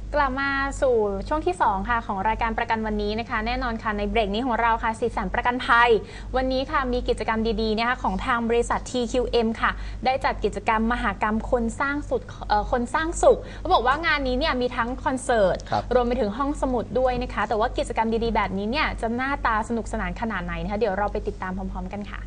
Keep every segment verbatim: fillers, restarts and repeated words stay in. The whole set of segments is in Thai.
กลับมาสู่ช่วงที่สองค่ะของรายการประกันวันนี้นะคะแน่นอนค่ะในเบรกนี้ของเราค่ะสีสันประกันภัยวันนี้ค่ะมีกิจกรรมดีๆนะคะของทางบริษัท ที คิว เอ็ม ค่ะได้จัดกิจกรรมมหกรรมคนสร้างสุดคนสร้างสุขเขาบอกว่างานนี้เนี่ยมีทั้งคอนเสิร์ต ร, รวมไปถึงห้องสมุดด้วยนะคะแต่ว่ากิจกรรมดีๆแบบนี้เนี่ยจะหน้าตาสนุกสนานขนาดไหนนะคะเดี๋ยวเราไปติดตามพร้อมๆกันค่ะ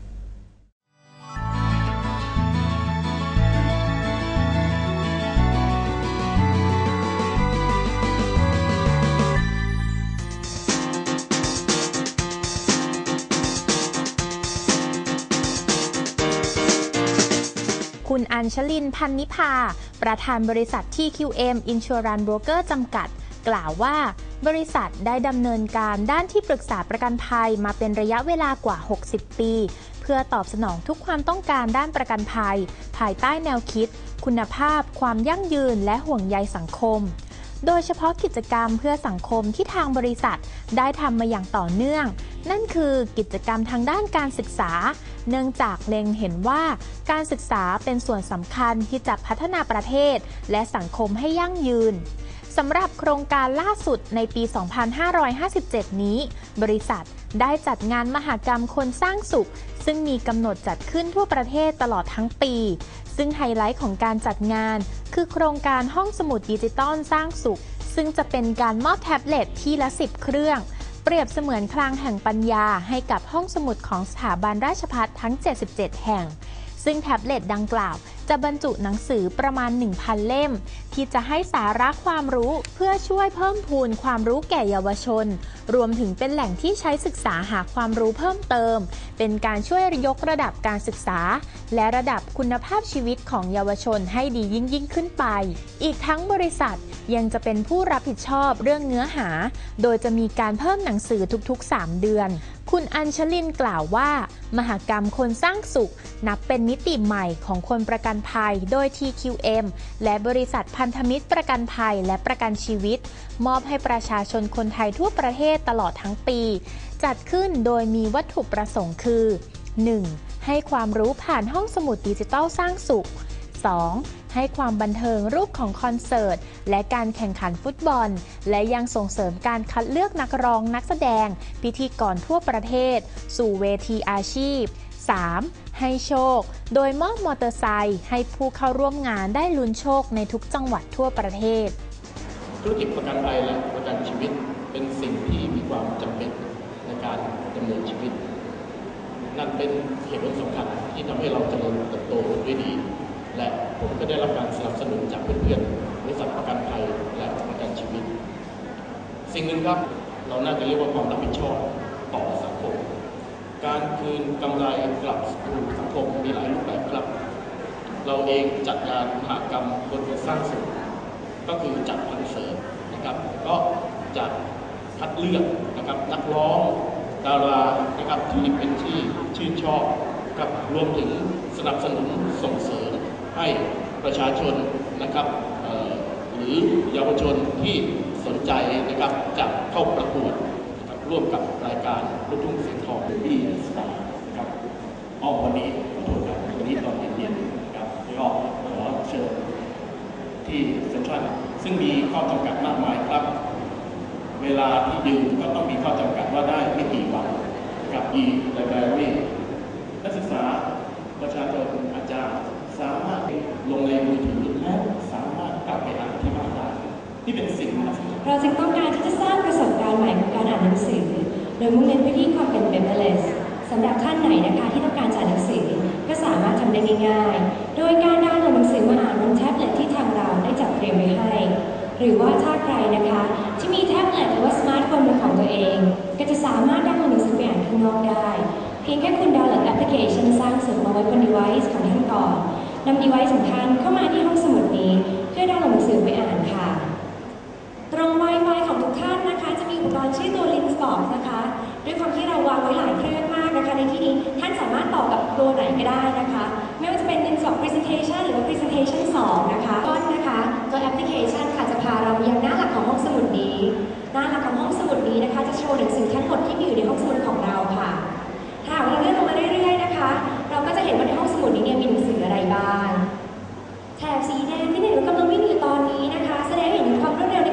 คุณอัญชลิน พันนิพาประธานบริษัท ที คิว เอ็ม Insurance Broker จำกัดกล่าวว่าบริษัทได้ดำเนินการด้านที่ปรึกษาประกันภัยมาเป็นระยะเวลากว่าหกสิบปีเพื่อตอบสนองทุกความต้องการด้านประกันภัยภายใต้แนวคิดคุณภาพความยั่งยืนและห่วงใยสังคมโดยเฉพาะกิจกรรมเพื่อสังคมที่ทางบริษัทได้ทำมาอย่างต่อเนื่องนั่นคือกิจกรรมทางด้านการศึกษาเนื่องจากเล็งเห็นว่าการศึกษาเป็นส่วนสำคัญที่จะพัฒนาประเทศและสังคมให้ยั่งยืนสำหรับโครงการล่าสุดในปี สองพันห้าร้อยห้าสิบเจ็ด นี้บริษัทได้จัดงานมหกรรมคนสร้างสุขซึ่งมีกำหนดจัดขึ้นทั่วประเทศตลอดทั้งปีซึ่งไฮไลท์ของการจัดงานคือโครงการห้องสมุดดิจิตอลสร้างสุขซึ่งจะเป็นการมอบแท็บเล็ตที่ละสิบเครื่องเปรียบเสมือนคลังแห่งปัญญาให้กับห้องสมุดของสถาบันราชภัฏทั้งเจ็ดสิบเจ็ดแห่งซึ่งแท็บเล็ตดังกล่าวจะบรรจุหนังสือประมาณ หนึ่งพัน เล่มที่จะให้สาระความรู้เพื่อช่วยเพิ่มพูนความรู้แก่เยาวชนรวมถึงเป็นแหล่งที่ใช้ศึกษาหาความรู้เพิ่มเติมเป็นการช่วยยกระดับการศึกษาและระดับคุณภาพชีวิตของเยาวชนให้ดียิ่งยิ่งขึ้นไปอีกทั้งบริษัทยังจะเป็นผู้รับผิดชอบเรื่องเนื้อหาโดยจะมีการเพิ่มหนังสือทุกๆสามเดือนคุณอัญชลินกล่าวว่ามหกรรมคนสร้างสุขนับเป็นมิติใหม่ของคนประกันภัยโดย ที คิว เอ็ม และบริษัทพันธมิตรประกันภัยและประกันชีวิตมอบให้ประชาชนคนไทยทั่วประเทศตลอดทั้งปีจัดขึ้นโดยมีวัตถุประสงค์คือ หนึ่ง. ให้ความรู้ผ่านห้องสมุดดิจิทัลสร้างสุข สอง. ให้ความบันเทิงรูปของคอนเสิร์ตและการแข่งขันฟุตบอลและยังส่งเสริมการคัดเลือกนักร้องนักแสดงพิธีกรทั่วประเทศสู่เวทีอาชีพ สาม. ให้โชคโดยมอบมอเตอร์ไซค์ให้ผู้เข้าร่วมงานได้ลุ้นโชคในทุกจังหวัดทั่วประเทศธุรกิจประกันภัยและประกันชีวิตเป็นสิ่งที่มีความจำเป็นในการดำเนินชีวิตนั่นเป็นเหตุผลสำคัญที่ทำให้เราเจริญเติบโตด้วยดีและผมก็ได้รับการสนับสนุนจากเพื่อนๆบริษัทประกันภัยและประกันชีวิตสิ่งหนึ่งครับเราน่าจะเรียกว่าความรับผิดชอบต่อสังคมการคืนกำไรกลับสู่สังคมมีหลายรูปแบบครับเราเองจัดงานมหกรรมคนสร้างสุขก็คือจัดคอนเสิร์ตนะครับก็จะคัดเลือกนะครับนักร้องดารานะครับที่เป็นที่ชื่นชอบกับรวมถึงสนับสนุนส่งเสริมให้ประชาชนนะครับหรือเยาวชนที่สนใจนะครับจะเข้าประกวดร่วมกับรายการลูกทุ่งเสียงทองที่สตาร์นะครับอ้อวันนี้ขอโทษครับวันนี้ตอนเย็นๆนะครับก็ขอเชิญที่เซ็นทรัลซึ่งมีข้อจำกัดมากมายครับเวลาที่ยืนก็ต้องมีข้อจำกัดว่าได้ไม่กี่วันกับ e-library นักศึกษาประชาชนอาจารย์สามารถลงในมือถือและสามารถกลับไปอ่านที่บ้านได้นี่เป็นสิ่งที่เราจึงต้องการที่จะสร้างประสบการณ์ใหม่ของการอ่านหนังสือโดยมุ่งเน้นไปที่ความเป็น paperless สำหรับท่านไหนนะคะที่ต้องการอ่านหนังสือก็สามารถทำได้ง่ายๆโดยการดาวน์โหลดหนังสือมาอ่านบนแท็บเล็ตที่ทางเราได้จัดเตรียมไว้ให้หรือว่าถ้าใครนะคะที่มีแท็บเล็ตหรือว่าสมาร์ทโฟนเป็นของตัวเองก็จะสามารถดาวน์โหลดหนังสือไปอ่านข้างนอกได้เพียงแค่คุณดาวน์โหลดแอปพลิเคชันสร้างสุขมาไว้บน device ของท่านก่อนนำ device ของท่านเข้ามาที่ห้องสมุดนี้เพื่อดาวน์โหลดหนังสือไปอ่านค่ะตรง Wi-Fi ของทุกท่านนะคะจะมีอุปกรณ์ชื่อตัว Linksbox นะคะด้วยความที่เราวางไว้หลายเครื่องมากนะคะในที่นี้ท่านสามารถต่อกับตัวไหนก็ได้นะคะไม่ว่าจะเป็น Linksbox Presentation หรือว่า Presentation สองนะคะต้นนะคะตัวแอปพลิเคชันค่ะจะพาเรายังหน้าหลักของห้องสมุดนี้หน้าหลักของห้องสมุดนี้นะคะจะโชว์หนังสือทั้งหมดที่มีอยู่ในห้องสมุดของเราค่ะถ้าเราเลื่อนลงมาเรื่อยๆนะคะเราก็จะเห็นว่าในห้องสมุดนี้เนี่ยมีหนังสืออะไรบ้างแถบสีแดงที่หนึ่งกำลังวิ่งอยู่ตอนนี้นะคะแสดงให้เห็นถึงความรวดเร็ว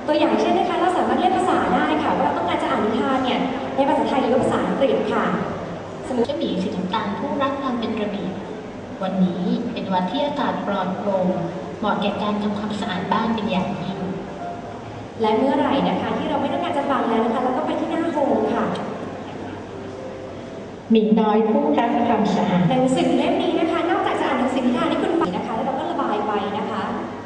ตัวอย่างเช่นนะคะเราสามารถเลือกภาษาได้ค่ะว่าเราต้องการจะอ่านนิทานเนี่ยในภาษาไทยหรือว่าภาษาอังกฤษค่ะสมมติเจ้าหมีสีน้ำตาลผู้รักความเป็นระเบียบวันนี้เป็นวันที่อากาศปลอดโปร่งเหมาะแก่การทำความสะอาดบ้านเป็นอย่างยิ่งและเมื่อไหร่นะคะที่เราไม่ต้องการจะฟังแล้วนะคะเราก็ไปที่หน้าโฮมค่ะหมีน้อยผู้รักความสะอาดหนังสือเล่มนี้นะคะนอกจากจะอ่านหนังสือนิทานให้คุณฟังนะคะแล้วเราก็ระบายไปนะคะ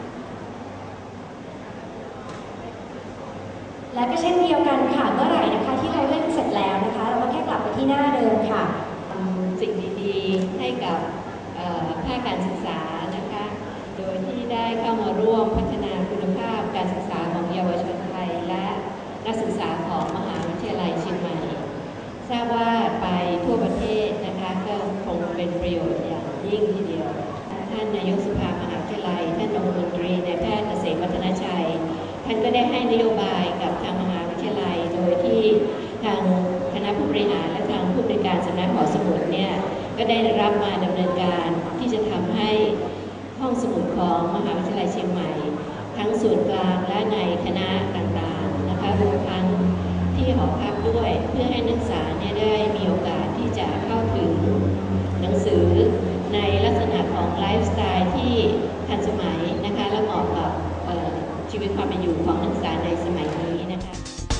และก็เช่นเดียวกันค่ะเมื่อไหร่นะคะที่เราเล่นเสร็จแล้วนะคะเราก็แค่กลับไปที่หน้าเดิมค่ะสิ่งดีๆให้กับภาคการศึกษานะคะโดยที่ได้เข้ามาร่วมพัฒนาคุณภาพการศึกษาของเยาวชนไทยและนักศึกษาของมหาวิทยาลัยเชียงใหม่ทราบว่าไปทั่วประเทศนะคะก็คงเป็นประโยชน์อย่างยิ่งทีเดียวท่านนายกสภามหาวิทยาลัยท่านองคมนตรีนายแพทย์เกษมวัฒนชัยท่านก็ได้ให้นโยบายกับทางมหาวิทยาลัยโดยที่ทางคณะผู้บริหารและทางผู้บริการสำนักหอสมุดเนี่ยก็ได้รับมาดำเนินการที่จะทำให้ห้องสมุดของมหาวิทยาลัยเชียงใหม่ทั้งส่วนกลางและในคณะต่างๆนะคะรวมทั้งที่หอพักด้วยเพื่อให้นักศึกษาเนี่ยได้มีโอกาสที่จะเข้าถึงหนังสือในลักษณะของไลฟ์สไตล์ที่ทันสมัยนะคะและเหมาะกับชีวิตความเป็นอยู่ของนักศึกษาในสมัยนี้นะคะ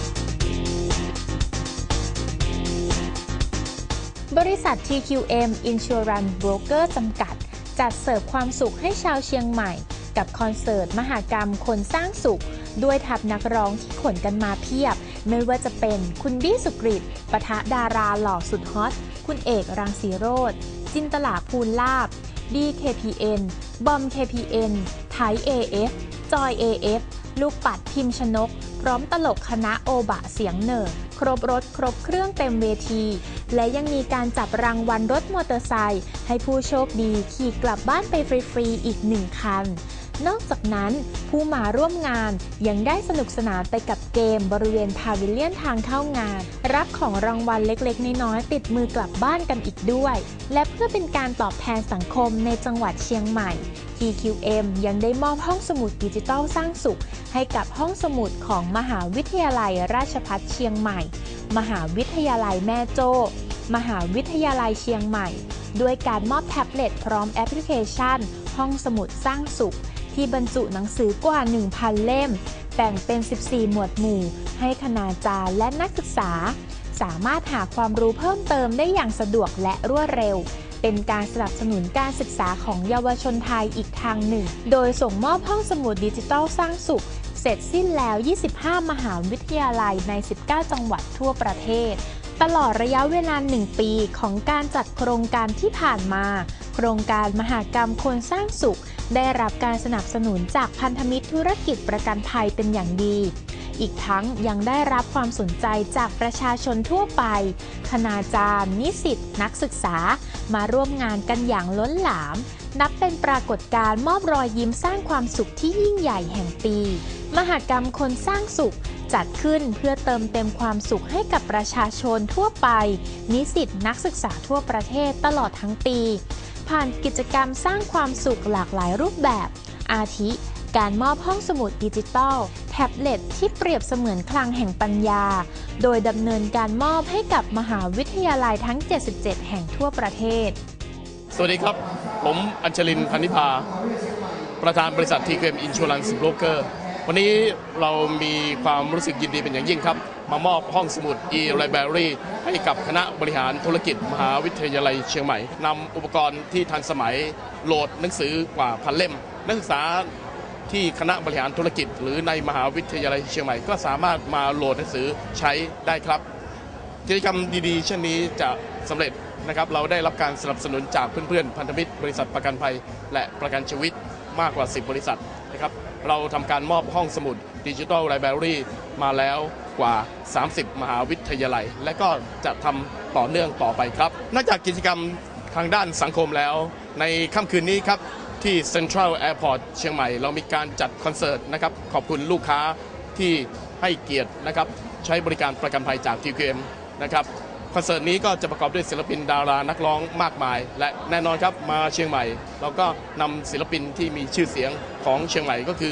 บริษัท ที คิว เอ็ม Insurance Broker จำกัดจัดเสิร์ฟความสุขให้ชาวเชียงใหม่กับคอนเสิร์ตมหกรรมคนสร้างสุขด้วยทัพนักร้องที่ขนกันมาเพียบไม่ว่าจะเป็นคุณบี้สุกฤตปะทะดาราหล่อสุดฮอตคุณเอกรังสีโรจน์จินตลาภูลลาภ ดี เค พี เอ็น บอม เค พี เอ็น ไทย เอ เอฟ จอย เอ เอฟ ลูกปัดพิมพ์ชนกพร้อมตลกคณะโอบะเสียงเหน่อครบรถครบเครื่องเต็มเวทีและยังมีการจับรางวัลรถมอเตอร์ไซค์ให้ผู้โชคดีขี่กลับบ้านไปฟรีๆอีกหนึ่งคันนอกจากนั้นผู้มาร่วมงานยังได้สนุกสนานไปกับเกมบริเวณพาวิเลียนทางเข้างานรับของรางวัลเล็กๆน้อยๆติดมือกลับบ้านกันอีกด้วยและเพื่อเป็นการตอบแทนสังคมในจังหวัดเชียงใหม่ ที คิว เอ็ม ยังได้มอบห้องสมุดดิจิทัลสร้างสุขให้กับห้องสมุดของมหาวิทยาลัยราชภัฏเชียงใหม่มหาวิทยาลัยแม่โจ้มหาวิทยาลัยเชียงใหม่ด้วยการมอบแท็บเล็ตพร้อมแอปพลิเคชันห้องสมุดสร้างสุขที่บรรจุหนังสือกว่า หนึ่งพัน เล่มแบ่งเป็น สิบสี่ หมวดหมู่ให้คณาจารย์และนักศึกษาสามารถหาความรู้เพิ่มเติมได้อย่างสะดวกและรวดเร็วเป็นการสนับสนุนการศึกษาของเยาวชนไทยอีกทางหนึ่งโดยส่งมอบห้องสมุดดิจิทัลสร้างสุขเสร็จสิ้นแล้ว ยี่สิบห้า มหาวิทยาลัยใน สิบเก้า จังหวัดทั่วประเทศตลอดระยะเวลาหนึ่งปีของการจัดโครงการที่ผ่านมาโครงการมหกรรมคนสร้างสุขได้รับการสนับสนุนจากพันธมิตรธุรกิจประกันภัยเป็นอย่างดีอีกทั้งยังได้รับความสนใจจากประชาชนทั่วไปคณาจารย์นิสิตนักศึกษามาร่วมงานกันอย่างล้นหลามนับเป็นปรากฏการณ์มอบรอยยิ้มสร้างความสุขที่ยิ่งใหญ่แห่งปีมหกรรมคนสร้างสุขจัดขึ้นเพื่อเติมเต็มความสุขให้กับประชาชนทั่วไปนิสิตนักศึกษาทั่วประเทศตลอดทั้งปีผ่านกิจกรรมสร้างความสุขหลากหลายรูปแบบอาทิการมอบห้องสมุดดิจิทัลแท็บเล็ตที่เปรียบเสมือนคลังแห่งปัญญาโดยดำเนินการมอบให้กับมหาวิทยาลัยทั้งเจ็ดสิบเจ็ดแห่งทั่วประเทศสวัสดีครับผมอัญชลินพันนิพาประธานบริษัท ที คิว เอ็ม Insurance Broker วันนี้เรามีความรู้สึกยินดีเป็นอย่างยิ่งครับมามอบห้องสมุด e-library ให้กับคณะบริหารธุรกิจมหาวิทยาลัยเชียงใหม่นำอุปกรณ์ที่ทันสมัยโหลดหนังสือกว่าพันเล่มนักศึกษาที่คณะบริหารธุรกิจหรือในมหาวิทยาลัยเชียงใหม่ก็สามารถมาโหลดหนังสือใช้ได้ครับกิจกรรมดีๆเช่นนี้จะสำเร็จนะครับเราได้รับการสนับสนุนจากเพื่อนๆพันธมิตรบริษัทประกันภัยและประกันชีวิตมากกว่าสิบบริษัทนะครับเราทำการมอบห้องสมุดดิจิทัลไลบรารีมาแล้วกว่าสามสิบมหาวิทยาลัยและก็จะทำต่อเนื่องต่อไปครับนอกจากกิจกรรมทางด้านสังคมแล้วในค่ำคืนนี้ครับที่ Central Airport เชียงใหม่เรามีการจัดคอนเสิร์ตนะครับขอบคุณลูกค้าที่ให้เกียรตินะครับใช้บริการประกันภัยจาก ที คิว เอ็ม นะครับคอนเสิร์ตนี้ก็จะประกอบด้วยศิลปินดารานักร้องมากมายและแน่นอนครับมาเชียงใหม่เราก็นำศิลปินที่มีชื่อเสียงของเชียงใหม่ก็คือ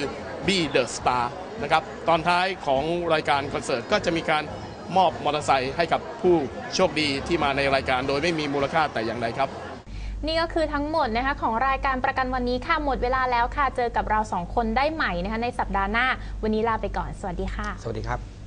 Be The Star นะครับตอนท้ายของรายการคอนเสิร์ตก็จะมีการมอบมอเตอร์ไซค์ให้กับผู้โชคดีที่มาในรายการโดยไม่มีมูลค่าแต่อย่างใดครับนี่ก็คือทั้งหมดนะคะของรายการประกันวันนี้ค่ะหมดเวลาแล้วค่ะเจอกับเราสองคนได้ใหม่นะคะในสัปดาห์หน้าวันนี้ลาไปก่อนสวัสดีค่ะสวัสดีครับ